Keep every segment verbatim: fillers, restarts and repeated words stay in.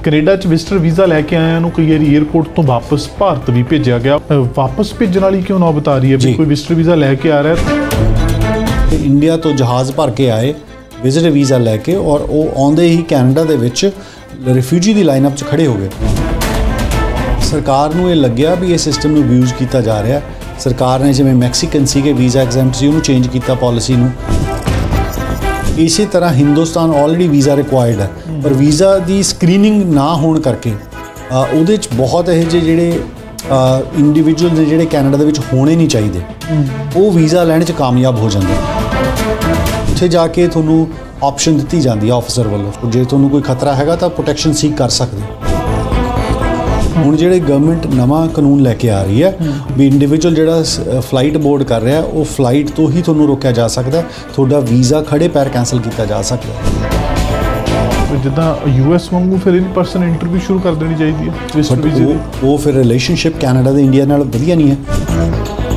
Canada 'ਚ visitor visa ਲੈ ਕੇ ਆਇਆਂ ਨੂੰ ਕਈ ਵਾਰੀ ਏਅਰਪੋਰਟ ਤੋਂ ਵਾਪਸ ਭਾਰਤ ਵੀ ਭੇਜਿਆ ਗਿਆ। ਵਾਪਸ ਭੇਜਣ ਵਾਲੀ ਕਿਉਂ ਨਾ ਬਤਾ ਰਹੀ ਹੈ ਵੀ ਕੋਈ ਵਿਜ਼ਟਰ ਵੀਜ਼ਾ ਲੈ ਕੇ ਆ ਰਿਹਾ। ਇੰਡੀਆ ਤੋਂ ਜਹਾਜ਼ ਭਰ ਕੇ ਆਏ ਵਿਜ਼ਟਰ ਵੀਜ਼ਾ ਲੈ ਕੇ ਔਰ ਉਹ ਆਉਂਦੇ ਹੀ ਕੈਨੇਡਾ ਦੇ ਵਿੱਚ ਰਿਫਿਊਜੀ ਦੀ ਲਾਈਨਅਪ 'ਚ ਖੜੇ ਹੋ ਗਏ। ਸਰਕਾਰ ਨੂੰ ਇਹ ਲੱਗਿਆ ਵੀ ਇਹ ਸਿਸਟਮ ਨੂੰ ਅਬਿਊਜ਼ ਕੀਤਾ ਜਾ ਰਿਹਾ। ਸਰਕਾਰ ਨੇ ਜਿਵੇਂ ਮੈਕਸੀਕਨ ਸੀਗੇ ਵੀਜ਼ਾ ਐਗਜ਼ੈਂਪਟ ਸੀ ਉਹਨੂੰ ਚੇਂਜ ਕੀਤਾ ਪਾਲਿਸੀ ਨੂੰ। ਇਸੇ ਤਰ੍ਹਾਂ ਹਿੰਦੁਸਤਾਨ ਆਲਰੇਡੀ ਵੀਜ਼ਾ ਰਿਕੁਆਇਰਡ ਹੈ ਪਰ ਵੀਜ਼ਾ ਦੀ ਸਕਰੀਨਿੰਗ ਨਾ ਹੋਣ ਕਰਕੇ ਉਹਦੇ 'ਚ ਬਹੁਤ ਇਹੋ ਜਿਹੇ ਜਿਹੜੇ ਇੰਡੀਵਿਜੂਅਲ ਨੇ ਜਿਹੜੇ ਕੈਨੇਡਾ ਦੇ ਵਿੱਚ ਹੋਣੇ ਨਹੀਂ ਚਾਹੀਦੇ ਉਹ ਵੀਜ਼ਾ ਲੈਣ 'ਚ ਕਾਮਯਾਬ ਹੋ ਜਾਂਦੇ। ਉੱਥੇ ਜਾ ਕੇ ਤੁਹਾਨੂੰ ਆਪਸ਼ਨ ਦਿੱਤੀ ਜਾਂਦੀ ਹੈ ਆਫਿਸਰ ਵੱਲੋਂ, ਜੇ ਤੁਹਾਨੂੰ ਕੋਈ ਖਤਰਾ ਹੈਗਾ ਤਾਂ ਪ੍ਰੋਟੈਕਸ਼ਨ ਸੀਕ ਕਰ ਸਕਦੇ। ਹੁਣ ਜਿਹੜੇ ਗਵਰਨਮੈਂਟ ਨਵਾਂ ਕਾਨੂੰਨ ਲੈ ਕੇ ਆ ਰਹੀ ਹੈ ਵੀ ਇੰਡੀਵਿਜੂਅਲ ਜਿਹੜਾ ਫਲਾਈਟ ਬੋਰਡ ਕਰ ਰਿਹਾ ਉਹ ਫਲਾਈਟ ਤੋਂ ਹੀ ਤੁਹਾਨੂੰ ਰੋਕਿਆ ਜਾ ਸਕਦਾ, ਤੁਹਾਡਾ ਵੀਜ਼ਾ ਖੜੇ ਪੈਰ ਕੈਂਸਲ ਕੀਤਾ ਜਾ ਸਕਦਾ। ਜਿੱਦਾਂ ਯੂ ਐਸ ਵਾਂਗੂ ਫਿਰ ਇਨ ਪਰਸਨ ਇੰਟਰਵਿਊ ਸ਼ੁਰੂ ਕਰ ਦੇਣੀ ਚਾਹੀਦੀ ਹੈ। ਉਹ ਉਹ ਫਿਰ ਰਿਲੇਸ਼ਨਸ਼ਿਪ ਕੈਨੇਡਾ ਤੇ ਇੰਡੀਆ ਨਾਲ ਵਧੀਆ ਨਹੀਂ ਹੈ।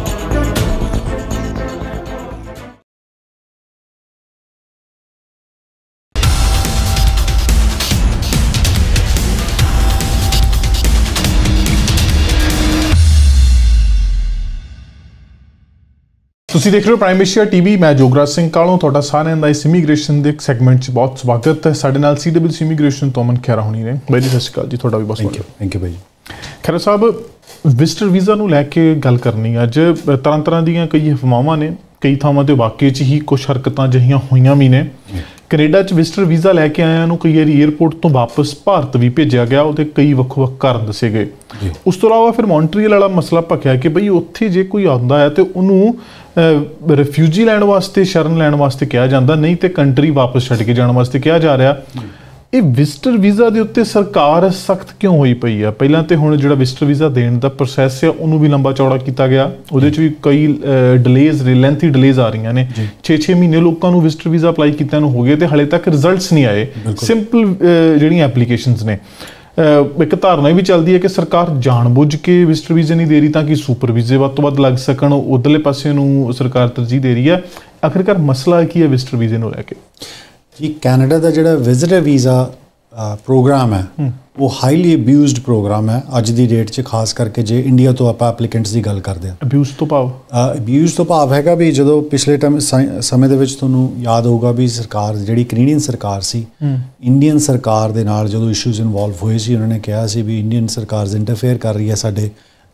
ਤੁਸੀਂ ਦੇਖ ਰਹੇ ਹੋ ਪ੍ਰਾਈਮ ਏਸ਼ੀਆ ਟੀਵੀ। ਮੈਂ ਜੋਗਰਾਜ ਸਿੰਘ ਕਾਲੋਂ ਤੁਹਾਡਾ ਸਾਰਿਆਂ ਦਾ ਇਸ ਇਮੀਗ੍ਰੇਸ਼ਨ ਦੇ ਸੈਗਮੈਂਟ 'ਚ ਬਹੁਤ ਸਵਾਗਤ ਹੈ। ਸਾਡੇ ਨਾਲ ਸੀ ਡਬਲਯੂ ਸੀ ਇਮੀਗ੍ਰੇਸ਼ਨ ਤੋਂ ਅਮਨ ਖਹਿਰਾ ਹੋਣੀ ਨੇ। ਬਾਈ ਜੀ ਸਤਿ ਸ਼੍ਰੀ ਅਕਾਲ ਜੀ, ਤੁਹਾਡਾ ਵੀ ਬਹੁਤ ਸਵਾਗਤ। ਥੈਂਕ ਯੂ ਬਾਈ। ਖਹਿਰਾ ਸਾਹਿਬ, ਵਿਜ਼ਟਰ ਵੀਜ਼ਾ ਨੂੰ ਲੈ ਕੇ ਗੱਲ ਕਰਨੀ ਅੱਜ। ਤਰ੍ਹਾਂ ਤਰ੍ਹਾਂ ਦੀਆਂ ਕਈ ਅਫਵਾਹਾਂ ਨੇ, ਕਈ ਥਾਵਾਂ 'ਤੇ ਵਾਕਈ 'ਚ ਹੀ ਕੁਛ ਹਰਕਤਾਂ ਅਜਿਹੀਆਂ ਹੋਈਆਂ ਵੀ ਨੇ। ਕੈਨੇਡਾ 'ਚ ਵਿਜ਼ਟਰ ਵੀਜ਼ਾ ਲੈ ਕੇ ਆਇਆਂ ਨੂੰ ਕਈ ਵਾਰੀ ਏਅਰਪੋਰਟ ਤੋਂ ਵਾਪਸ ਭਾਰਤ ਵੀ ਭੇਜਿਆ ਗਿਆ। ਉਹਦੇ ਕਈ ਵੱਖ ਵੱਖ ਕਾਰਨ ਦੱਸੇ ਗਏ। ਉਸ ਤੋਂ ਇਲਾਵਾ ਫਿਰ ਮੌਂਟਰੀਅਲ ਵਾਲਾ ਮਸਲਾ ਭਖਿਆ ਕਿ ਬਈ ਉੱਥੇ ਜੇ ਕੋਈ ਆਉਂਦਾ ਹੈ ਤੇ ਉਹਨੂੰ ਰਿਫਿਊਜੀ ਲੈਣ ਵਾਸਤੇ, ਸ਼ਰਨ ਲੈਣ ਵਾਸਤੇ ਕਿਹਾ ਜਾਂਦਾ, ਨਹੀਂ ਤੇ ਕੰਟਰੀ ਵਾਪਸ ਛੱਡ ਕੇ ਜਾਣ ਵਾਸਤੇ ਕਿਹਾ ਜਾ ਰਿਹਾ। ਇਹ ਵਿਜ਼ਟਰ ਵੀਜ਼ਾ ਦੇ ਉੱਤੇ ਸਰਕਾਰ ਸਖਤ ਕਿਉਂ ਹੋਈ ਪਈ ਆ? ਪਹਿਲਾਂ ਤੇ ਹੁਣ ਜਿਹੜਾ ਵਿਜ਼ਟਰ ਵੀਜ਼ਾ ਦੇਣ ਦਾ ਪ੍ਰੋਸੈਸ ਹੈ ਉਹਨੂੰ ਵੀ ਲੰਬਾ ਚੌੜਾ ਕੀਤਾ ਗਿਆ। ਉਹਦੇ 'ਚ ਵੀ ਕਈ ਡਿਲੇਜ਼, ਲੈਂਥੀ ਡਿਲੇਜ਼ ਆ ਰਹੀਆਂ ਨੇ। ਛੇ ਛੇ ਮਹੀਨੇ ਲੋਕਾਂ ਨੂੰ ਵਿਜ਼ਟਰ ਵੀਜ਼ਾ ਅਪਲਾਈ ਕੀਤਿਆਂ ਨੂੰ ਹੋ ਗਏ ਤੇ ਹਾਲੇ ਤੱਕ ਰਿਜ਼ਲਟਸ ਨਹੀਂ ਆਏ। ਸਿੰਪਲ ਜਿਹੜੀਆਂ ਐਪਲੀਕੇਸ਼ਨਸ ਨੇ, ਇੱਕ ਧਾਰਨਾ ਵੀ ਚੱਲਦੀ ਹੈ ਕਿ ਸਰਕਾਰ ਜਾਣਬੁੱਝ ਕੇ ਵਿਜ਼ਟਰ ਵੀਜ਼ੇ ਨਹੀਂ ਦੇ ਰਹੀ ਤਾਂ ਕਿ ਸੁਪਰ ਵੀਜ਼ੇ ਵੱਧ ਤੋਂ ਵੱਧ ਲੱਗ ਸਕਣ। ਉਧਰਲੇ ਪਾਸੇ ਨੂੰ ਸਰਕਾਰ ਤਰਜੀਹ ਦੇ ਰਹੀ ਹੈ। ਆਖਿਰਕਾਰ ਮਸਲਾ ਕੀ ਹੈ ਵਿਜ਼ਟਰ ਵੀਜ਼ੇ ਨੂੰ ਲੈ ਕੇ? ਜੀ, ਕੈਨੇਡਾ ਦਾ ਜਿਹੜਾ ਵਿਜ਼ਟਰ ਵੀਜ਼ਾ ਪ੍ਰੋਗਰਾਮ ਹੈ ਉਹ ਹਾਈਲੀ ਅਬਿਊਜ਼ਡ ਪ੍ਰੋਗਰਾਮ ਹੈ ਅੱਜ ਦੀ ਡੇਟ 'ਚ, ਖਾਸ ਕਰਕੇ ਜੇ ਇੰਡੀਆ ਤੋਂ ਆਪਾਂ ਐਪਲੀਕੈਂਟਸ ਦੀ ਗੱਲ ਕਰਦੇ ਹਾਂ। ਅਬਿਊਜ਼ ਤੋਂ ਭਾਵ ਅਬਿਊਜ਼ ਤੋਂ ਭਾਵ ਹੈਗਾ ਵੀ ਜਦੋਂ ਪਿਛਲੇ ਟਾਈਮ ਸਮੇਂ ਦੇ ਵਿੱਚ ਤੁਹਾਨੂੰ ਯਾਦ ਹੋਊਗਾ ਵੀ ਸਰਕਾਰ ਜਿਹੜੀ ਕੈਨੇਡੀਅਨ ਸਰਕਾਰ ਸੀ, ਇੰਡੀਅਨ ਸਰਕਾਰ ਦੇ ਨਾਲ ਜਦੋਂ ਇਸ਼ੂਜ਼ ਇਨਵੋਲਵ ਹੋਏ ਸੀ, ਉਹਨਾਂ ਨੇ ਕਿਹਾ ਸੀ ਵੀ ਇੰਡੀਅਨ ਸਰਕਾਰ ਇੰਟਰਫੇਅਰ ਕਰ ਰਹੀ ਹੈ ਸਾਡੇ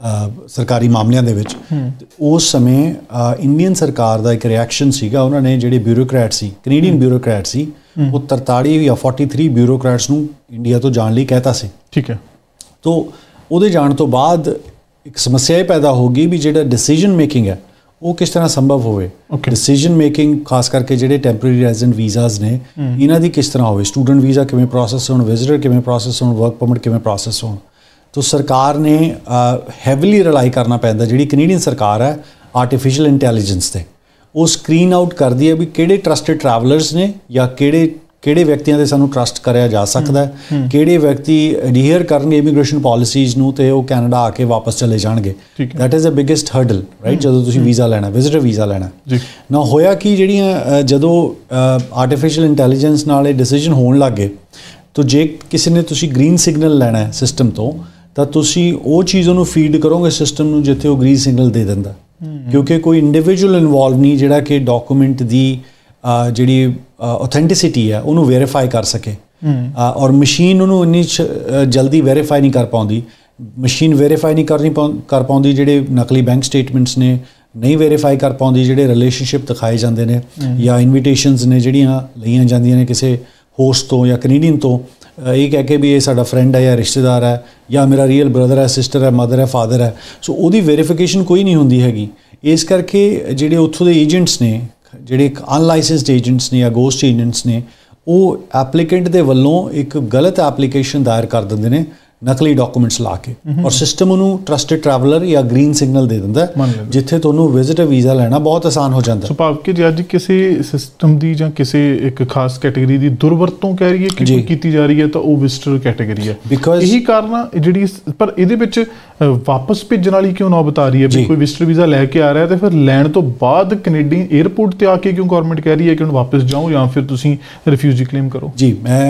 ਸਰਕਾਰੀ ਮਾਮਲਿਆਂ ਦੇ ਵਿੱਚ। ਉਸ ਸਮੇਂ ਇੰਡੀਅਨ ਸਰਕਾਰ ਦਾ ਇੱਕ ਰਿਐਕਸ਼ਨ ਸੀਗਾ। ਉਹਨਾਂ ਨੇ ਜਿਹੜੇ ਬਿਊਰੋਕਰੈਟ ਸੀ, ਕੈਨੇਡੀਅਨ ਬਿਊਰੋਕਰੈਟ ਸੀ, ਉਹ ਤਰਤਾਲੀ ਜਾਂ ਫੋਰਟੀ ਥ੍ਰੀ ਬਿਊਰੋਕਰੈਟਸ ਨੂੰ ਇੰਡੀਆ ਤੋਂ ਜਾਣ ਲਈ ਕਹਿਤਾ ਸੀ। ਠੀਕ ਹੈ। ਤੋ ਉਹਦੇ ਜਾਣ ਤੋਂ ਬਾਅਦ ਇੱਕ ਸਮੱਸਿਆ ਇਹ ਪੈਦਾ ਹੋ ਗਈ ਵੀ ਜਿਹੜਾ ਡਿਸੀਜਨ ਮੇਕਿੰਗ ਹੈ ਉਹ ਕਿਸ ਤਰ੍ਹਾਂ ਸੰਭਵ ਹੋਵੇ। ਡਿਸੀਜਨ ਮੇਕਿੰਗ ਖਾਸ ਕਰਕੇ ਜਿਹੜੇ ਟੈਂਪਰੇਰੀ ਰੈਜ਼ੀਡੈਂਟ ਵੀਜ਼ਾਜ਼ ਨੇ ਇਹਨਾਂ ਦੀ ਕਿਸ ਤਰ੍ਹਾਂ ਹੋਵੇ, ਸਟੂਡੈਂਟ ਵੀਜ਼ਾ ਕਿਵੇਂ ਪ੍ਰੋਸੈਸ ਹੋਣ, ਵਿਜ਼ਿਟਰ ਕਿਵੇਂ ਪ੍ਰੋਸੈਸ ਹੋਣ, ਵਰਕ ਪਰਮਿਟ ਕਿਵੇਂ ਪ੍ਰੋਸੈਸ ਹੋਣ। ਤੋ ਸਰਕਾਰ ਨੇ ਹੈਵੀਲੀ ਰਿਲਾਈ ਕਰਨਾ ਪੈਂਦਾ, ਜਿਹੜੀ ਕੈਨੇਡੀਅਨ ਸਰਕਾਰ ਹੈ, ਆਰਟੀਫਿਸ਼ੀਅਲ ਇੰਟੈਲੀਜੈਂਸ 'ਤੇ। ਉਹ ਸਕਰੀਨ ਆਊਟ ਕਰਦੀ ਹੈ ਵੀ ਕਿਹੜੇ ਟਰਸਟਡ ਟਰੈਵਲਰਸ ਨੇ ਜਾਂ ਕਿਹੜੇ ਕਿਹੜੇ ਵਿਅਕਤੀਆਂ 'ਤੇ ਸਾਨੂੰ ਟਰਸਟ ਕਰਿਆ ਜਾ ਸਕਦਾ, ਕਿਹੜੇ ਵਿਅਕਤੀ ਅਡੀਅਰ ਕਰਨਗੇ ਇਮੀਗ੍ਰੇਸ਼ਨ ਪਾਲਿਸੀਜ਼ ਨੂੰ ਤੇ ਉਹ ਕੈਨੇਡਾ ਆ ਕੇ ਵਾਪਸ ਚਲੇ ਜਾਣਗੇ। That is a biggest hurdle, right, ਜਦੋਂ ਤੁਸੀਂ ਵੀਜ਼ਾ ਲੈਣਾ, ਵਿਜ਼ਿਟਰ ਵੀਜ਼ਾ ਲੈਣਾ। ਨਾ ਹੋਇਆ ਕਿ ਜਿਹੜੀਆਂ ਜਦੋਂ ਆਰਟੀਫਿਸ਼ੀਅਲ ਇੰਟੈਲੀਜੈਂਸ ਨਾਲ ਇਹ ਡਿਸੀਜਨ ਹੋਣ ਲੱਗ ਗਏ ਤਾਂ ਜੇ ਕਿਸੇ ਨੇ ਤੁਸੀਂ ਗ੍ਰੀਨ ਸਿਗਨਲ ਲੈਣਾ ਸਿਸਟਮ ਤੋਂ ਤਾਂ ਤੁਸੀਂ ਉਹ ਚੀਜ਼ ਉਹਨੂੰ ਫੀਡ ਕਰੋਗੇ ਸਿਸਟਮ ਨੂੰ ਜਿੱਥੇ ਉਹ ਗ੍ਰੀਨ ਸਿਗਨਲ ਦੇ ਦਿੰਦਾ, ਕਿਉਂਕਿ ਕੋਈ ਇੰਡੀਵਿਜੂਅਲ ਇਨਵੋਲਵ ਨਹੀਂ ਜਿਹੜਾ ਕਿ ਡਾਕੂਮੈਂਟ ਦੀ ਜਿਹੜੀ ਆਥੈਂਟਿਸਿਟੀ ਹੈ ਉਹਨੂੰ ਵੈਰੀਫਾਈ ਕਰ ਸਕੇ। ਔਰ ਮਸ਼ੀਨ ਉਹਨੂੰ ਇੰਨੀ ਜਲਦੀ ਵੈਰੀਫਾਈ ਨਹੀਂ ਕਰ ਪਾਉਂਦੀ। ਮਸ਼ੀਨ ਵੈਰੀਫਾਈ ਨਹੀਂ ਕਰਨੀ ਕਰ ਪਾਉਂਦੀ ਜਿਹੜੇ ਨਕਲੀ ਬੈਂਕ ਸਟੇਟਮੈਂਟਸ ਨੇ, ਨਹੀਂ ਵੈਰੀਫਾਈ ਕਰ ਪਾਉਂਦੀ ਜਿਹੜੇ ਰਿਲੇਸ਼ਨਸ਼ਿਪ ਦਿਖਾਏ ਜਾਂਦੇ ਨੇ ਜਾਂ ਇਨਵੀਟੇਸ਼ਨਸ ਨੇ ਜਿਹੜੀਆਂ ਲਈਆਂ ਜਾਂਦੀਆਂ ਨੇ ਕਿਸੇ ਹੋਸਟ ਤੋਂ ਜਾਂ ਕੈਨੇਡੀਅਨ ਤੋਂ, ਇਹ ਕਹਿ ਕੇ ਵੀ ਇਹ ਸਾਡਾ ਫਰੈਂਡ ਹੈ ਜਾਂ ਰਿਸ਼ਤੇਦਾਰ ਹੈ ਜਾਂ ਮੇਰਾ ਰੀਅਲ ਬ੍ਰਦਰ ਹੈ, ਸਿਸਟਰ ਹੈ, ਮਦਰ ਹੈ, ਫਾਦਰ ਹੈ। ਸੋ ਉਹਦੀ ਵੈਰੀਫਿਕੇਸ਼ਨ ਕੋਈ ਨਹੀਂ ਹੁੰਦੀ ਹੈਗੀ। ਇਸ ਕਰਕੇ ਜਿਹੜੇ ਉੱਥੋਂ ਦੇ ਏਜੰਟਸ ਨੇ, ਜਿਹੜੇ ਅਨਲਾਇਸੈਂਸਡ ਏਜੰਟਸ ਨੇ ਜਾਂ ਗੋਸਟ ਏਜੰਟਸ ਨੇ, ਉਹ ਐਪਲੀਕੈਂਟ ਦੇ ਵੱਲੋਂ ਇੱਕ ਗਲਤ ਐਪਲੀਕੇਸ਼ਨ ਦਾਇਰ ਕਰ ਦਿੰਦੇ ਨੇ ਨਕਲੀ ਡਾਕੂਮੈਂਟਸ ਲਾ ਕੇ, ਔਰ ਸਿਸਟਮ ਉਹਨੂੰ ਟਰਸਟਡ ਟਰੈਵਲਰ ਜਾਂ ਗ੍ਰੀਨ ਸਿਗਨਲ ਦੇ ਦਿੰਦਾ, ਜਿੱਥੇ ਤੁਹਾਨੂੰ ਵਿਜ਼ਿਟਰ ਵੀਜ਼ਾ ਲੈਣਾ ਬਹੁਤ ਆਸਾਨ ਹੋ ਜਾਂਦਾ। ਸੁਭਾਵ ਕਿ ਜੇ ਅੱਜ ਕਿਸੇ ਸਿਸਟਮ ਦੀ ਜਾਂ ਕਿਸੇ ਇੱਕ ਖਾਸ ਕੈਟੇਗਰੀ ਦੀ ਦੁਰਵਰਤੋਂ ਕਹਿ ਰਹੀ ਹੈ ਕਿ ਕੀਤੀ ਜਾ ਰਹੀ ਹੈ ਤਾਂ ਉਹ ਵਿਜ਼ਿਟਰ ਕੈਟੇਗਰੀ ਹੈ। ਇਹੀ ਕਾਰਨ ਆ ਜਿਹੜੀ, ਪਰ ਇਹਦੇ ਵਿੱਚ ਵਾਪਸ ਭੇਜਣ ਵਾਲੀ ਕਿਉਂ ਨਾ ਬਤਾ ਰਹੀ ਹੈ ਵੀ ਕੋਈ ਵਿਜ਼ਿਟਰ ਵੀਜ਼ਾ ਲੈ ਕੇ ਆ ਰਿਹਾ ਤੇ ਫਿਰ ਲੈਣ ਤੋਂ ਬਾਅਦ ਕੈਨੇਡੀਅਨ ਏਅਰਪੋਰਟ ਤੇ ਆ ਕੇ ਕਿਉਂ ਗਵਰਨਮੈਂਟ ਕਹਿ ਰਹੀ ਹੈ ਕਿ ਹੁਣ ਵਾਪਸ ਜਾਓ ਜਾਂ ਫਿਰ ਤੁਸੀਂ ਰਿਫਿਊਜੀ ਕਲੇਮ ਕਰੋ? ਜੀ, ਮੈਂ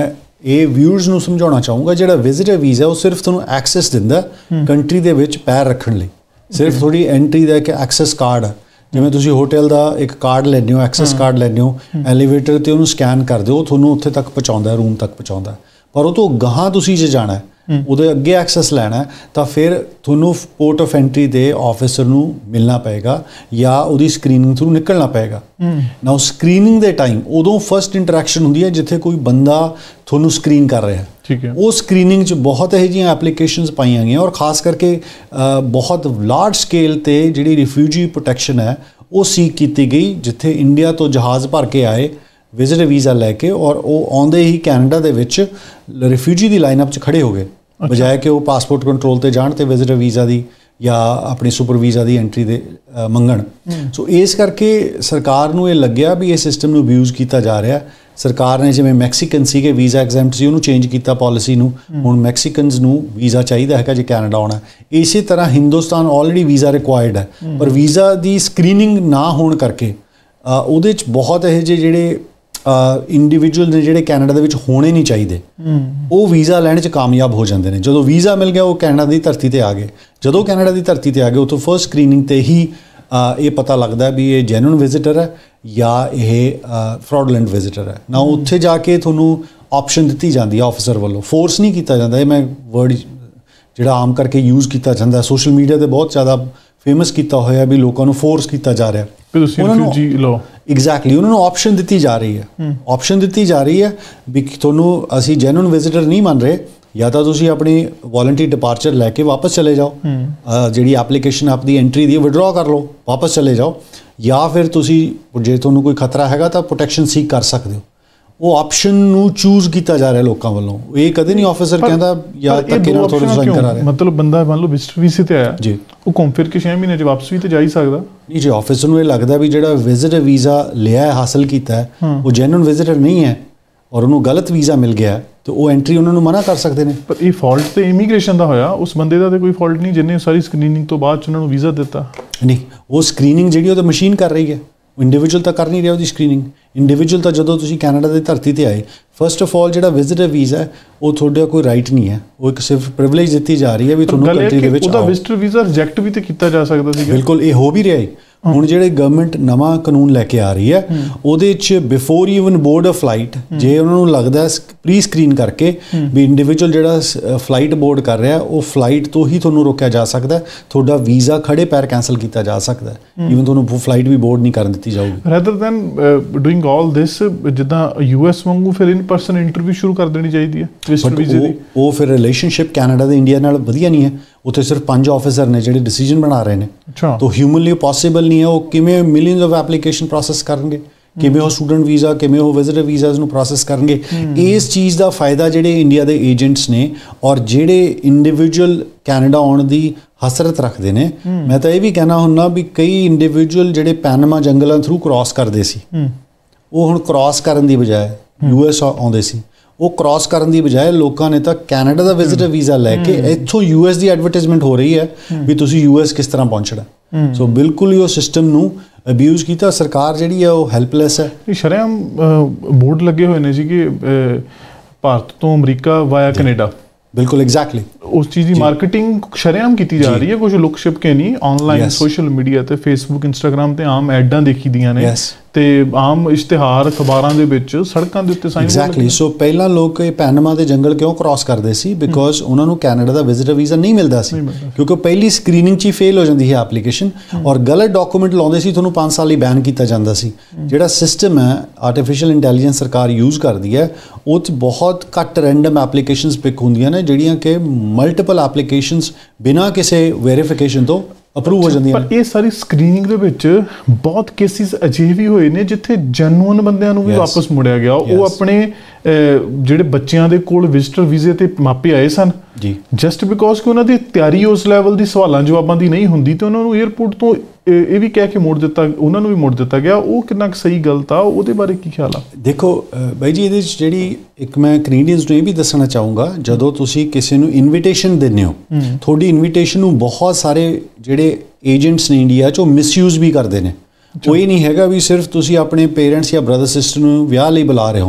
ਇਹ ਵਿਊਅਰਸ ਨੂੰ ਸਮਝਾਉਣਾ ਚਾਹੂੰਗਾ, ਜਿਹੜਾ ਵਿਜ਼ਿਟਰ ਵੀਜ਼ਾ ਉਹ ਸਿਰਫ ਤੁਹਾਨੂੰ ਐਕਸੈਸ ਦਿੰਦਾ ਕੰਟਰੀ ਦੇ ਵਿੱਚ ਪੈਰ ਰੱਖਣ ਲਈ, ਸਿਰਫ ਥੋੜੀ ਐਂਟਰੀ ਦਾ ਇੱਕ ਐਕਸੈਸ ਕਾਰਡ ਹੈ। ਜਿਵੇਂ ਤੁਸੀਂ ਹੋਟਲ ਦਾ ਇੱਕ ਕਾਰਡ ਲੈਂਦੇ ਹੋ, ਐਕਸੈਸ ਕਾਰਡ ਲੈਂਦੇ ਹੋ, ਐਲੀਵੇਟਰ ਤੇ ਉਹਨੂੰ ਸਕੈਨ ਕਰਦੇ ਹੋ, ਤੁਹਾਨੂੰ ਉੱਥੇ ਤੱਕ ਪਹੁੰਚਾਉਂਦਾ, ਰੂਮ ਤੱਕ ਪਹੁੰਚਾਉਂਦਾ। ਪਰ ਉਹ ਤੋਂ ਗਾਹਾਂ ਤੁਸੀਂ ਜੇ ਜਾਣਾ ਉਹਦੇ ਅੱਗੇ ਐਕਸੈਸ ਲੈਣਾ ਤਾਂ ਫਿਰ ਤੁਹਾਨੂੰ ਪੋਰਟ ਆਫ ਐਂਟਰੀ ਦੇ ਆਫਿਸਰ ਨੂੰ ਮਿਲਣਾ ਪਏਗਾ ਜਾਂ ਉਹਦੀ ਸਕਰੀਨਿੰਗ ਥਰੂ ਨਿਕਲਣਾ ਪਏਗਾ। ਨਾਓ ਸਕਰੀਨਿੰਗ ਦੇ ਟਾਈਮ ਉਦੋਂ ਫਸਟ ਇੰਟਰੈਕਸ਼ਨ ਹੁੰਦੀ ਹੈ ਜਿੱਥੇ ਕੋਈ ਬੰਦਾ ਤੁਹਾਨੂੰ ਸਕਰੀਨ ਕਰ ਰਿਹਾ। ਠੀਕ ਹੈ। ਉਹ ਸਕਰੀਨਿੰਗ 'ਚ ਬਹੁਤ ਇਹੋ ਜਿਹੀਆਂ ਐਪਲੀਕੇਸ਼ਨਸ ਪਾਈਆਂ ਗਈਆਂ ਔਰ ਖਾਸ ਕਰਕੇ ਬਹੁਤ ਲਾਰਜ ਸਕੇਲ 'ਤੇ ਜਿਹੜੀ ਰਿਫਿਊਜੀ ਪ੍ਰੋਟੈਕਸ਼ਨ ਹੈ ਉਹ ਸੀਕ ਕੀਤੀ ਗਈ, ਜਿੱਥੇ ਇੰਡੀਆ ਤੋਂ ਜਹਾਜ਼ ਭਰ ਕੇ ਆਏ ਵਿਜ਼ਿਟਰ ਵੀਜ਼ਾ ਲੈ ਕੇ ਔਰ ਉਹ ਆਉਂਦੇ ਹੀ ਕੈਨੇਡਾ ਦੇ ਵਿੱਚ ਰਿਫਿਊਜੀ ਦੀ ਲਾਈਨਅਪ 'ਚ ਖੜੇ ਹੋ ਗਏ, ਬਜਾਏ ਕਿ ਉਹ ਪਾਸਪੋਰਟ ਕੰਟਰੋਲ 'ਤੇ ਜਾਣ ਤੇ ਵਿਜ਼ਿਟਰ ਵੀਜ਼ਾ ਦੀ ਜਾਂ ਆਪਣੀ ਸੁਪਰ ਵੀਜ਼ਾ ਦੀ ਐਂਟਰੀ ਦੇ ਮੰਗਣ। ਸੋ ਇਸ ਕਰਕੇ ਸਰਕਾਰ ਨੂੰ ਇਹ ਲੱਗਿਆ ਵੀ ਇਹ ਸਿਸਟਮ ਨੂੰ ਅਬਿਊਜ਼ ਕੀਤਾ ਜਾ ਰਿਹਾ। ਸਰਕਾਰ ਨੇ ਜਿਵੇਂ ਮੈਕਸੀਕਨ ਸੀਗੇ ਵੀਜ਼ਾ ਐਗਜ਼ੈਂਪਟ ਸੀ, ਉਹਨੂੰ ਚੇਂਜ ਕੀਤਾ ਪਾਲਿਸੀ ਨੂੰ, ਹੁਣ ਮੈਕਸੀਕਨਸ ਨੂੰ ਵੀਜ਼ਾ ਚਾਹੀਦਾ ਹੈਗਾ ਜੇ ਕੈਨੇਡਾ ਆਉਣਾ। ਇਸੇ ਤਰ੍ਹਾਂ ਹਿੰਦੁਸਤਾਨ ਆਲਰੇਡੀ ਵੀਜ਼ਾ ਰਿਕੁਆਇਰਡ ਹੈ, ਪਰ ਵੀਜ਼ਾ ਦੀ ਸਕਰੀਨਿੰਗ ਨਾ ਹੋਣ ਕਰਕੇ ਉਹਦੇ 'ਚ ਬਹੁਤ ਇਹੋ ਜਿਹੇ ਜਿਹੜੇ ਇੰਡੀਵਿਜੂਅਲ ਨੇ ਜਿਹੜੇ ਕੈਨੇਡਾ ਦੇ ਵਿੱਚ ਹੋਣੇ ਨਹੀਂ ਚਾਹੀਦੇ, ਉਹ ਵੀਜ਼ਾ ਲੈਣ 'ਚ ਕਾਮਯਾਬ ਹੋ ਜਾਂਦੇ ਨੇ। ਜਦੋਂ ਵੀਜ਼ਾ ਮਿਲ ਗਿਆ ਉਹ ਕੈਨੇਡਾ ਦੀ ਧਰਤੀ 'ਤੇ ਆ ਗਏ। ਜਦੋਂ ਕੈਨੇਡਾ ਦੀ ਧਰਤੀ 'ਤੇ ਆ ਗਏ ਉੱਥੋਂ ਫਰਸਟ ਸਕਰੀਨਿੰਗ 'ਤੇ ਹੀ ਇਹ ਪਤਾ ਲੱਗਦਾ ਵੀ ਇਹ ਜੈਨੂਇਨ ਵਿਜ਼ਿਟਰ ਹੈ ਜਾਂ ਇਹ ਫਰਾਡਲੈਂਟ ਵਿਜ਼ਿਟਰ ਹੈ ਨਾ। ਉੱਥੇ ਜਾ ਕੇ ਤੁਹਾਨੂੰ ਆਪਸ਼ਨ ਦਿੱਤੀ ਜਾਂਦੀ ਹੈ ਆਫਿਸਰ ਵੱਲੋਂ, ਫੋਰਸ ਨਹੀਂ ਕੀਤਾ ਜਾਂਦਾ। ਇਹ ਮੈਂ ਵਰਡ ਜਿਹੜਾ ਆਮ ਕਰਕੇ ਯੂਜ਼ ਕੀਤਾ ਜਾਂਦਾ, ਸੋਸ਼ਲ ਮੀਡੀਆ 'ਤੇ ਬਹੁਤ ਜ਼ਿਆਦਾ ਫੇਮਸ ਕੀਤਾ ਹੋਇਆ ਵੀ ਲੋਕਾਂ ਨੂੰ ਫੋਰਸ ਕੀਤਾ ਜਾ ਰਿਹਾ। ਉਹਨਾਂ ਨੂੰ ਐਗਜ਼ੈਕਟਲੀ ਉਹਨਾਂ ਨੂੰ ਆਪਸ਼ਨ ਦਿੱਤੀ ਜਾ ਰਹੀ ਹੈ, ਆਪਸ਼ਨ ਦਿੱਤੀ ਜਾ ਰਹੀ ਹੈ ਵੀ ਤੁਹਾਨੂੰ ਅਸੀਂ ਜੈਨੂਇਨ ਵਿਜ਼ਿਟਰ ਨਹੀਂ ਮੰਨ ਰਹੇ, ਜਾਂ ਤਾਂ ਤੁਸੀਂ ਆਪਣੀ ਵੋਲੰਟਰੀ ਡਿਪਾਰਚਰ ਲੈ ਕੇ ਵਾਪਸ ਚਲੇ ਜਾਓ, ਜਿਹੜੀ ਐਪਲੀਕੇਸ਼ਨ ਆਪਦੀ ਐਂਟਰੀ ਦੀ ਵਿਡਰਾ ਕਰ ਲਓ, ਵਾਪਸ ਚਲੇ ਜਾਓ, ਜਾਂ ਫਿਰ ਤੁਸੀਂ ਜੇ ਤੁਹਾਨੂੰ ਕੋਈ ਖਤਰਾ ਹੈਗਾ ਤਾਂ ਪ੍ਰੋਟੈਕਸ਼ਨ ਸੀਕ ਕਰ ਸਕਦੇ ਹੋ। ਉਹ ਆਪਸ਼ਨ ਨੂੰ ਚੂਜ਼ ਕੀਤਾ ਜਾ ਰਿਹਾ ਲੋਕਾਂ ਵੱਲੋਂ। ਇਹ ਕਦੇ ਨਹੀਂ ਆਫਿਸਰ ਕਹਿੰਦਾ ਜਾਂ ਧੱਕੇ ਨਾਲ ਤੁਹਾਨੂੰ ਸਾਈਨ ਕਰਾ ਰਿਹਾ। ਮਤਲਬ ਬੰਦਾ ਮੰਨ ਲਓ ਵਿਜ਼ਿਟਰ ਵੀਜ਼ੇ ਤੇ ਆਇਆ ਜੀ, ਉਹ ਘੁੰਮ ਫਿਰ ਕੇ ਛੇ ਮਹੀਨੇ 'ਚ ਵਾਪਸ ਵੀ ਤੇ ਜਾ ਹੀ ਸਕਦਾ ਨਹੀਂ। ਜੇ ਆਫਿਸਰ ਨੂੰ ਇਹ ਲੱਗਦਾ ਵੀ ਜਿਹੜਾ ਵਿਜ਼ਿਟਰ ਵੀਜ਼ਾ ਲਿਆ ਹਾਸਲ ਕੀਤਾ ਹੈ ਉਹ ਜੈਨੂਇਨ ਵਿਜ਼ਿਟਰ ਨਹੀਂ ਹੈ ਔਰ ਉਹਨੂੰ ਗਲਤ ਵੀਜ਼ਾ ਮਿਲ ਗਿਆ ਤੇ ਉਹ ਐਂਟਰੀ ਉਹਨਾਂ ਨੂੰ ਮਨਾ ਕਰ ਸਕਦੇ ਨੇ। ਪਰ ਇਹ ਫਾਲਟ ਤੇ ਇਮੀਗ੍ਰੇਸ਼ਨ ਦਾ ਹੋਇਆ, ਉਸ ਬੰਦੇ ਦਾ ਤੇ ਕੋਈ ਫਾਲਟ ਨਹੀਂ ਜਿਹਨੇ ਸਾਰੀ ਸਕਰੀਨਿੰਗ ਤੋਂ ਬਾਅਦ ਉਹਨਾਂ ਨੂੰ ਵੀਜ਼ਾ ਦਿੱਤਾ। ਨਹੀਂ, ਉਹ ਸਕਰੀਨਿੰਗ ਜਿਹੜੀ ਉਹ ਤਾਂ ਮਸ਼ੀਨ ਕਰ ਰਹੀ ਹੈ, ਇੰਡੀਵਿਜੂਅਲ ਤਾਂ ਕਰ ਨਹੀਂ ਰਿਹਾ ਉਹਦੀ ਸਕਰੀਨਿੰਗ। ਇੰਡੀਵਿਜੂਅਲ ਤਾਂ ਜਦੋਂ ਤੁਸੀਂ ਕੈਨੇਡਾ ਦੀ ਧਰਤੀ 'ਤੇ ਆਏ, ਫਸਟ ਆਫ ਆਲ ਜਿਹੜਾ ਵਿਜ਼ਿਟਰ ਵੀਜ਼ਾ ਹੈ ਉਹ ਤੁਹਾਡਾ ਕੋਈ ਰਾਈਟ ਨਹੀਂ ਹੈ, ਉਹ ਇੱਕ ਸਿਰਫ ਪ੍ਰਿਵਿਲੇਜ ਦਿੱਤੀ ਜਾ ਰਹੀ ਹੈ ਵੀ ਤੁਹਾਨੂੰ ਕੰਟਰੀ ਦੇ ਵਿੱਚ ਆਓ। ਉਹਦਾ ਵਿਜ਼ਿਟਰ ਵੀਜ਼ਾ ਰਿਜੈਕਟ ਵੀ ਤੇ ਕੀਤਾ ਜਾ ਸਕਦਾ ਸੀ। ਬਿਲਕੁਲ, ਇਹ ਹੋ ਵੀ ਰਿਹਾ ਹੈ। ਹੁਣ ਜਿਹੜੇ ਗਵਰਨਮੈਂਟ ਨਵਾਂ ਕਾਨੂੰਨ ਲੈ ਕੇ ਆ ਰਹੀ ਹੈ ਉਹਦੇ 'ਚ before even board a flight, ਜੇ ਉਹਨਾਂ ਨੂੰ ਲੱਗਦਾ ਪ੍ਰੀ ਸਕਰੀਨ ਕਰਕੇ ਵੀ ਇੰਡੀਵਿਜੂਅਲ ਜਿਹੜਾ ਫਲਾਈਟ ਬੋਰਡ ਕਰ ਰਿਹਾ ਉਹ ਫਲਾਈਟ ਤੋਂ ਹੀ ਤੁਹਾਨੂੰ ਰੋਕਿਆ ਜਾ ਸਕਦਾ, ਤੁਹਾਡਾ ਵੀਜ਼ਾ ਖੜੇ ਪੈਰ ਕੈਂਸਲ ਕੀਤਾ ਜਾ ਸਕਦਾ, ਈਵਨ ਤੁਹਾਨੂੰ ਫਲਾਈਟ ਵੀ ਬੋਰਡ ਨਹੀਂ ਕਰਨ ਦਿੱਤੀ ਜਾਊਗੀ। Rather than doing all this, ਜਿੱਦਾਂ ਯੂ ਐਸ ਵਾਂਗੂ ਫਿਰ ਇਨ ਪਰਸਨ ਇੰਟਰਵਿਊ ਸ਼ੁਰੂ ਕਰ ਦੇਣੀ ਚਾਹੀਦੀ ਹੈ ਵਿਜ਼ਿਟਰ ਵੀਜ਼ੇ ਦੀ। ਉਹ ਫਿਰ ਰਿਲੇਸ਼ਨਸ਼ਿਪ ਕੈਨੇਡਾ ਤੇ ਇੰਡੀਆ ਨਾਲ ਵਧੀਆ ਨਹੀਂ ਹੈ। ਉੱਥੇ ਸਿਰਫ ਪੰਜ ਆਫਿਸਰ ਨੇ ਜਿਹੜੇ ਡਿਸੀਜਨ ਬਣਾ ਰਹੇ ਨੇ, ਤਾਂ ਹਿਊਮਨਲੀ ਪੋਸੀਬਲ ਨਹੀਂ ਹੈ। ਉਹ ਕਿਵੇਂ ਮਿਲੀਅਨਸ ਆਫ ਐਪਲੀਕੇਸ਼ਨ ਪ੍ਰੋਸੈਸ ਕਰਨਗੇ, ਕਿਵੇਂ ਉਹ ਸਟੂਡੈਂਟ ਵੀਜ਼ਾ, ਕਿਵੇਂ ਉਹ ਵਿਜ਼ਿਟਰ ਵੀਜ਼ਾਸ ਨੂੰ ਪ੍ਰੋਸੈਸ ਕਰਨਗੇ। ਇਸ ਚੀਜ਼ ਦਾ ਫਾਇਦਾ ਜਿਹੜੇ ਇੰਡੀਆ ਦੇ ਏਜੰਟਸ ਨੇ ਔਰ ਜਿਹੜੇ ਇੰਡੀਵਿਜੂਅਲ ਕੈਨੇਡਾ ਆਉਣ ਦੀ ਹਸਰਤ ਰੱਖਦੇ ਨੇ। ਮੈਂ ਤਾਂ ਇਹ ਵੀ ਕਹਿਣਾ ਹੁੰਦਾ ਵੀ ਕਈ ਇੰਡੀਵਿਜੂਅਲ ਜਿਹੜੇ ਪੈਨਾਮਾ ਜੰਗਲਾਂ ਥਰੂ ਕ੍ਰਾਸ ਕਰਦੇ ਸੀ, ਉਹ ਹੁਣ ਕ੍ਰਾਸ ਕਰਨ ਦੀ ਬਜਾਏ ਯੂ ਐਸ ਆਉਂਦੇ ਸੀ। ਉਹ ਕ੍ਰਾਸ ਕਰਨ ਦੀ ਬਜਾਏ ਲੋਕਾਂ ਨੇ ਤਾਂ ਕੈਨੇਡਾ ਦਾ ਵਿਜ਼ਿਟਰ ਵੀਜ਼ਾ ਲੈ ਕੇ ਇੱਥੋਂ ਯੂ ਐਸ ਦੀ ਐਡਵਰਟਾਈਜ਼ਮੈਂਟ ਹੋ ਰਹੀ ਹੈ ਵੀ ਤੁਸੀਂ ਯੂ ਐਸ ਕਿਸ ਤਰ੍ਹਾਂ ਪਹੁੰਚਣਾ। ਸੋ ਬਿਲਕੁਲ ਹੀ ਉਹ ਸਿਸਟਮ ਨੂੰ ਅਬਿਊਜ਼ ਕੀਤਾ। ਸਰਕਾਰ ਜਿਹੜੀ ਹੈ ਉਹ ਹੈਲਪਲੈਸ ਹੈ। ਸ਼ਰੇਆਮ ਬੋਰਡ ਲੱਗੇ ਹੋਏ ਨੇ ਜੀ ਕਿ ਭਾਰਤ ਤੋਂ ਅਮਰੀਕਾ ਵਾਇਆ ਕੈਨੇਡਾ। ਬਿਲਕੁਲ ਐਗਜ਼ੈਕਟਲੀ ਉਸ ਚੀਜ਼ ਦੀ ਮਾਰਕੀਟਿੰਗ ਸ਼ਰੇਆਮ ਕੀਤੀ ਜਾ ਰਹੀ ਹੈ, ਕੁਝ ਲੁਕ ਛਿਪ ਕੇ ਨਹੀਂ। ਆਨਲਾਈਨ ਸੋਸ਼ਲ ਮੀਡੀਆ ਤੇ ਫੇਸਬੁੱਕ, ਇੰਸਟਾਗ੍ਰਾਮ ਤੇ ਆਮ ਐਡਾਂ ਦੇਖੀ ਦੀਆਂ ਨੇ ਤੇ ਆਮ ਇਸ਼ਤਿਹਾਰ ਅਖਬਾਰਾਂ ਦੇ ਵਿੱਚ ਸੜਕਾਂ ਦੇ ਉੱਤੇ ਸਾਈਨ। ਐਗਜ਼ੈਕਟਲੀ। ਸੋ ਪਹਿਲਾਂ ਲੋਕ ਇਹ ਪੈਨਾਮਾ ਦੇ ਜੰਗਲ ਕਿਉਂ ਕ੍ਰਾਸ ਕਰਦੇ ਸੀ? ਬਿਕੋਜ਼ ਉਹਨਾਂ ਨੂੰ ਕੈਨੇਡਾ ਦਾ ਵਿਜ਼ਿਟਰ ਵੀਜ਼ਾ ਨਹੀਂ ਮਿਲਦਾ ਸੀ, ਕਿਉਂਕਿ ਪਹਿਲੀ ਸਕਰੀਨਿੰਗ 'ਚ ਹੀ ਫੇਲ ਹੋ ਜਾਂਦੀ ਹੈ ਐਪਲੀਕੇਸ਼ਨ ਔਰ ਗਲਤ ਡਾਕੂਮੈਂਟ ਲਾਉਂਦੇ ਸੀ, ਤੁਹਾਨੂੰ ਪੰਜ ਸਾਲ ਲਈ ਬੈਨ ਕੀਤਾ ਜਾਂਦਾ ਸੀ। ਜਿਹੜਾ ਸਿਸਟਮ ਹੈ ਆਰਟੀਫਿਸ਼ੀਅਲ ਇੰਟੈਲੀਜੈਂਸ ਸਰਕਾਰ ਯੂਜ਼ ਕਰਦੀ ਹੈ, ਉਹ 'ਚ ਬਹੁਤ ਘੱਟ ਰੈਂਡਮ ਐਪਲੀਕੇਸ਼ਨਸ ਪਿਕ ਹੁੰਦੀਆਂ ਨੇ ਜਿਹੜੀਆਂ ਕਿ ਮਲਟੀਪਲ ਐਪਲੀਕੇਸ਼ਨਸ ਬਿਨਾਂ ਕਿਸੇ ਵੈਰੀਫਿਕੇਸ਼ਨ ਤੋਂ ਅਪਰੂਵ ਹੋ ਜਾਂਦੀਆਂ। ਪਰ ਇਹ ਸਾਰੀ ਸਕਰੀਨਿੰਗ ਦੇ ਵਿੱਚ ਬਹੁਤ ਕੇਸਿਸ ਅਜਿਹੇ ਵੀ ਹੋਏ ਨੇ ਜਿੱਥੇ ਜੈਨੂਇਨ ਬੰਦਿਆਂ ਨੂੰ ਵੀ ਵਾਪਸ ਮੁੜਿਆ ਗਿਆ। ਉਹ ਆਪਣੇ ਜਿਹੜੇ ਬੱਚਿਆਂ ਦੇ ਕੋਲ ਵਿਜ਼ਿਟਰ ਵੀਜ਼ੇ ਤੇ ਮਾਪੇ ਆਏ ਸਨ ਜੀ, ਜਸਟ ਬਿਕੋਜ਼ ਕਿ ਉਹਨਾਂ ਦੀ ਤਿਆਰੀ ਉਸ ਲੈਵਲ ਦੀ ਸਵਾਲਾਂ ਜਵਾਬਾਂ ਦੀ ਨਹੀਂ ਹੁੰਦੀ ਤੇ ਉਹਨਾਂ ਨੂੰ ਏਅਰਪੋਰਟ ਤੋਂ ਇਹ ਵੀ ਕਹਿ ਕੇ ਮੋੜ ਦਿੱਤਾ, ਉਹਨਾਂ ਨੂੰ ਵੀ ਮੋੜ ਦਿੱਤਾ ਗਿਆ। ਉਹ ਕਿੰਨਾ ਕੁ ਸਹੀ ਗਲਤ ਆ, ਉਹਦੇ ਬਾਰੇ ਕੀ ਖਿਆਲ ਆ? ਦੇਖੋ ਬਾਈ ਜੀ, ਇਹਦੇ 'ਚ ਜਿਹੜੀ ਇੱਕ ਮੈਂ ਕੈਨੇਡੀਅਨਸ ਨੂੰ ਇਹ ਵੀ ਦੱਸਣਾ ਚਾਹੂੰਗਾ, ਜਦੋਂ ਤੁਸੀਂ ਕਿਸੇ ਨੂੰ ਇਨਵੀਟੇਸ਼ਨ ਦਿੰਦੇ ਹੋ, ਤੁਹਾਡੀ ਇਨਵੀਟੇਸ਼ਨ ਨੂੰ ਬਹੁਤ ਸਾਰੇ ਜਿਹੜੇ ਏਜੰਟਸ ਨੇ ਇੰਡੀਆ 'ਚ ਉਹ ਮਿਸਯੂਜ਼ ਵੀ ਕਰਦੇ ਨੇ। ਉਹ ਇਹ ਨਹੀਂ ਹੈਗਾ ਵੀ ਸਿਰਫ ਤੁਸੀਂ ਆਪਣੇ ਪੇਰੈਂਟਸ ਜਾਂ ਬ੍ਰਦਰ ਸਿਸਟਰ ਨੂੰ ਵਿਆਹ ਲਈ ਬੁਲਾ ਰਹੇ ਹੋ,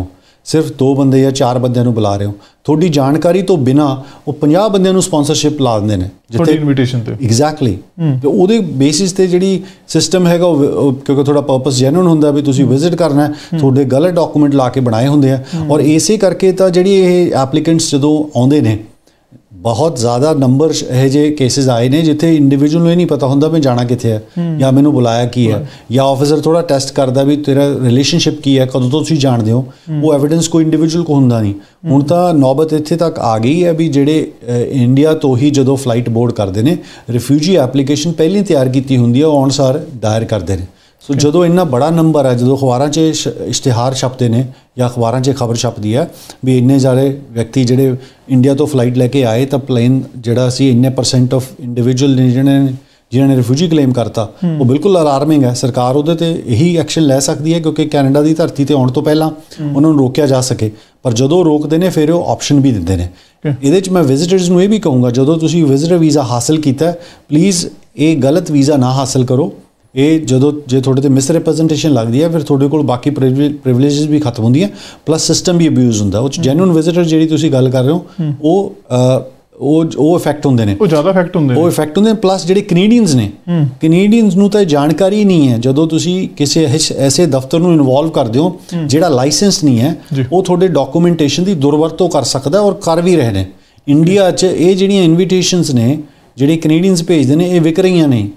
ਸਿਰਫ ਦੋ ਬੰਦੇ ਜਾਂ ਚਾਰ ਬੰਦਿਆਂ ਨੂੰ ਬੁਲਾ ਰਹੇ ਹੋ, ਤੁਹਾਡੀ ਜਾਣਕਾਰੀ ਤੋਂ ਬਿਨਾ ਉਹ ਪੰਜਾਹ ਬੰਦਿਆਂ ਨੂੰ ਸਪਾਂਸਰਸ਼ਿਪ ਲਾ ਦਿੰਦੇ ਨੇ ਜਿੱਥੇ ਇਨਵੀਟੇਸ਼ਨ ਤੇ। ਐਗਜ਼ੈਕਟਲੀ, ਤੇ ਉਹਦੇ ਬੇਸਿਸ ਤੇ ਜਿਹੜੀ ਸਿਸਟਮ ਹੈਗਾ ਉਹ, ਕਿਉਂਕਿ ਤੁਹਾਡਾ ਪਰਪਸ ਜੈਨੂਇਨ ਹੁੰਦਾ ਵੀ ਤੁਸੀਂ ਵਿਜ਼ਿਟ ਕਰਨਾ, ਤੁਹਾਡੇ ਗਲਤ ਡਾਕੂਮੈਂਟ ਲਾ ਕੇ ਬਣਾਏ ਹੁੰਦੇ ਆ। ਔਰ ਇਸੇ ਕਰਕੇ ਤਾਂ ਜਿਹੜੀ ਇਹ ਐਪਲੀਕੈਂਟਸ ਜਦੋਂ ਆਉਂਦੇ ਨੇ, ਬਹੁਤ ਜ਼ਿਆਦਾ ਨੰਬਰ ਇਹੋ ਜਿਹੇ ਕੇਸਿਸ ਆਏ ਨੇ ਜਿੱਥੇ ਇੰਡੀਵਿਜੂਅਲ ਨੂੰ ਇਹ ਨਹੀਂ ਪਤਾ ਹੁੰਦਾ ਮੈਂ ਜਾਣਾ ਕਿੱਥੇ ਹੈ ਜਾਂ ਮੈਨੂੰ ਬੁਲਾਇਆ ਕੀ ਹੈ, ਜਾਂ ਆਫਿਸਰ ਥੋੜਾ ਟੈਸਟ ਕਰਦਾ ਵੀ ਤੇਰਾ ਰਿਲੇਸ਼ਨਸ਼ਿਪ ਕੀ ਹੈ, ਕਦੋਂ ਤੋਂ ਤੁਸੀਂ ਜਾਣਦੇ ਹੋ, ਉਹ ਐਵੀਡੈਂਸ ਕੋਈ ਇੰਡੀਵਿਜੂਅਲ ਕੋ ਹੁੰਦਾ ਨਹੀਂ। ਹੁਣ ਤਾਂ ਨੌਬਤ ਇੱਥੇ ਤੱਕ ਆ ਗਈ ਹੈ ਵੀ ਜਿਹੜੇ ਇੰਡੀਆ ਤੋਂ ਹੀ ਜਦੋਂ ਫਲਾਈਟ ਬੋਰਡ ਕਰਦੇ ਨੇ, ਰਿਫਿਊਜੀ ਐਪਲੀਕੇਸ਼ਨ ਪਹਿਲਾਂ ਤਿਆਰ ਕੀਤੀ ਹੁੰਦੀ ਹੈ, ਉਹ ਆਉਣ ਸਾਰ ਦਾਇਰ ਕਰਦੇ ਨੇ। ਸੋ ਜਦੋਂ ਇੰਨਾ ਬੜਾ ਨੰਬਰ ਹੈ, ਜਦੋਂ ਅਖਬਾਰਾਂ 'ਚ ਇਸ਼ਤਿਹਾਰ ਛਪਦੇ ਨੇ ਜਾਂ ਅਖਬਾਰਾਂ 'ਚ ਖਬਰ ਛਪਦੀ ਹੈ ਵੀ ਇੰਨੇ ਸਾਰੇ ਵਿਅਕਤੀ ਜਿਹੜੇ ਇੰਡੀਆ ਤੋਂ ਫਲਾਈਟ ਲੈ ਕੇ ਆਏ, ਤਾਂ ਪਲੇਨ ਜਿਹੜਾ ਸੀ ਇੰਨੇ ਪਰਸੈਂਟ ਆਫ ਇੰਡੀਵਿਜੂਅਲ ਨੇ ਜਿਹਨਾਂ ਜਿਨ੍ਹਾਂ ਨੇ ਰਿਫਿਊਜੀ ਕਲੇਮ ਕਰਤਾ, ਉਹ ਬਿਲਕੁਲ ਅਲਾਰਮਿੰਗ ਹੈ। ਸਰਕਾਰ ਉਹਦੇ 'ਤੇ ਇਹੀ ਐਕਸ਼ਨ ਲੈ ਸਕਦੀ ਹੈ ਕਿਉਂਕਿ ਕੈਨੇਡਾ ਦੀ ਧਰਤੀ 'ਤੇ ਆਉਣ ਤੋਂ ਪਹਿਲਾਂ ਉਹਨਾਂ ਨੂੰ ਰੋਕਿਆ ਜਾ ਸਕੇ, ਪਰ ਜਦੋਂ ਰੋਕਦੇ ਨੇ ਫਿਰ ਉਹ ਆਪਸ਼ਨ ਵੀ ਦਿੰਦੇ ਨੇ। ਇਹਦੇ 'ਚ ਮੈਂ ਵਿਜ਼ਿਟਰਸ ਨੂੰ ਇਹ ਵੀ ਕਹੂੰਗਾ, ਜਦੋਂ ਤੁਸੀਂ ਵਿਜ਼ਿਟਰ ਵੀਜ਼ਾ ਹਾਸਲ ਕੀਤਾ, ਪਲੀਜ਼ ਇਹ ਗਲਤ ਵੀਜ਼ਾ ਨਾ ਹਾਸਲ ਕਰੋ। ਇਹ ਜਦੋਂ ਜੇ ਤੁਹਾਡੇ 'ਤੇ ਮਿਸ ਰਿਪਰੈਜ਼ੈਂਟੇਸ਼ਨ ਲੱਗਦੀ ਹੈ, ਫਿਰ ਤੁਹਾਡੇ ਕੋਲ ਬਾਕੀ ਪ੍ਰਿਵਿਲੇਜਸ ਵੀ ਖਤਮ ਹੁੰਦੀਆਂ, ਪਲੱਸ ਸਿਸਟਮ ਵੀ ਅਬਿਊਜ਼ ਹੁੰਦਾ। ਉਹ 'ਚ ਜੈਨੂਇਨ ਵਿਜ਼ਿਟਰ ਜਿਹੜੀ ਤੁਸੀਂ ਗੱਲ ਕਰ ਰਹੇ ਹੋ, ਉਹ ਉਹ ਉਹ ਇਫੈਕਟ ਹੁੰਦੇ ਨੇ, ਉਹ ਜ਼ਿਆਦਾ ਇਫੈਕਟ ਹੁੰਦੇ ਨੇ ਉਹ ਇਫੈਕਟ ਹੁੰਦੇ ਨੇ ਪਲੱਸ ਜਿਹੜੇ ਕੈਨੇਡੀਅਨਸ ਨੇ, ਕੈਨੇਡੀਅਨਸ ਨੂੰ ਤਾਂ ਜਾਣਕਾਰੀ ਨਹੀਂ ਹੈ। ਜਦੋਂ ਤੁਸੀਂ ਕਿਸੇ ਐਸੇ ਦਫ਼ਤਰ ਨੂੰ ਇਨਵੋਲਵ ਕਰਦੇ ਹੋ ਜਿਹੜਾ ਲਾਇਸੈਂਸ ਨਹੀਂ ਹੈ, ਉਹ ਤੁਹਾਡੇ ਡਾਕੂਮੈਂਟੇਸ਼ਨ ਦੀ ਦੁਰਵਰਤੋਂ ਕਰ ਸਕਦਾ ਔਰ ਕਰ ਵੀ ਰਹੇ ਨੇ। ਇੰਡੀਆ 'ਚ ਇਹ ਜਿਹੜੀਆਂ ਇਨਵੀਟੇਸ਼ਨਸ ਨੇ ਜਿਹੜੇ ਕੈਨੇਡੀਅਨਸ ਭੇਜਦੇ ਨੇ, ਇਹ ਵਿਕ ਰਹੀਆਂ ਨੇ।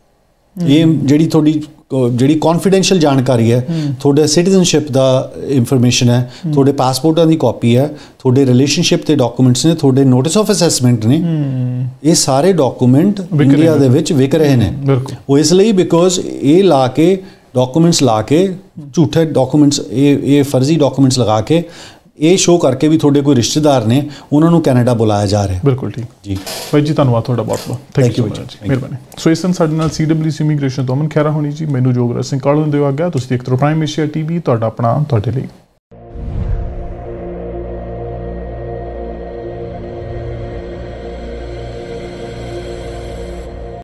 ਇਹ ਜਿਹੜੀ ਤੁਹਾਡੀ ਜਿਹੜੀ ਕੌਨਫੀਡੈਂਸ਼ੀਅਲ ਜਾਣਕਾਰੀ ਹੈ, ਤੁਹਾਡੇ ਸਿਟੀਜ਼ਨਸ਼ਿਪ ਦਾ ਇਨਫੋਰਮੇਸ਼ਨ ਹੈ, ਤੁਹਾਡੇ ਪਾਸਪੋਰਟਾਂ ਦੀ ਕਾਪੀ ਹੈ, ਤੁਹਾਡੇ ਰਿਲੇਸ਼ਨਸ਼ਿਪ ਦੇ ਡਾਕੂਮੈਂਟਸ ਨੇ, ਤੁਹਾਡੇ ਨੋਟਿਸ ਆਫ ਅਸੈਸਮੈਂਟ ਨੇ, ਇਹ ਸਾਰੇ ਡਾਕੂਮੈਂਟ ਇੰਡੀਆ ਦੇ ਵਿੱਚ ਵਿਕ ਰਹੇ ਨੇ। ਉਹ ਇਸ ਲਈ ਬਿਕੋਜ਼ ਇਹ ਲਾ ਕੇ ਡਾਕੂਮੈਂਟਸ ਲਾ ਕੇ ਝੂਠੇ ਡਾਕੂਮੈਂਟਸ, ਇਹ ਇਹ ਫਰਜ਼ੀ ਡਾਕੂਮੈਂਟਸ ਲਗਾ ਕੇ ਇਹ ਸ਼ੋਅ ਕਰਕੇ ਵੀ ਤੁਹਾਡੇ ਕੋਈ ਰਿਸ਼ਤੇਦਾਰ ਨੇ, ਉਹਨਾਂ ਨੂੰ ਕੈਨੇਡਾ ਬੁਲਾਇਆ ਜਾ ਰਿਹਾ। ਬਿਲਕੁਲ ਠੀਕ ਜੀ ਭਾਈ ਜੀ, ਧੰਨਵਾਦ ਤੁਹਾਡਾ ਬਹੁਤ ਬਹੁਤ, ਥੈਂਕ ਯੂ ਜੀ, ਮਿਹਰਬਾਨੀ। ਸੋ ਇਸ ਦਿਨ ਸਾਡੇ ਨਾਲ ਸੀ ਡਬਲਿਊ ਸੀ ਇਮੀਗ੍ਰੇਸ਼ਨ ਤੋਂ ਅਮਨ ਖਹਿਰਾ ਹੋਣੀ ਜੀ, ਮੈਨੂੰ ਜੋਗਰਾਜ ਸਿੰਘ ਕਾਲੂ ਦਿਓ ਆ ਗਿਆ। ਤੁਸੀਂ ਦੇਖਦੇ ਰਹੋ ਪ੍ਰਾਈਮ ਏਸ਼ੀਆ ਟੀਵੀ, ਤੁਹਾਡਾ ਆਪਣਾ ਤੁਹਾਡੇ ਲਈ।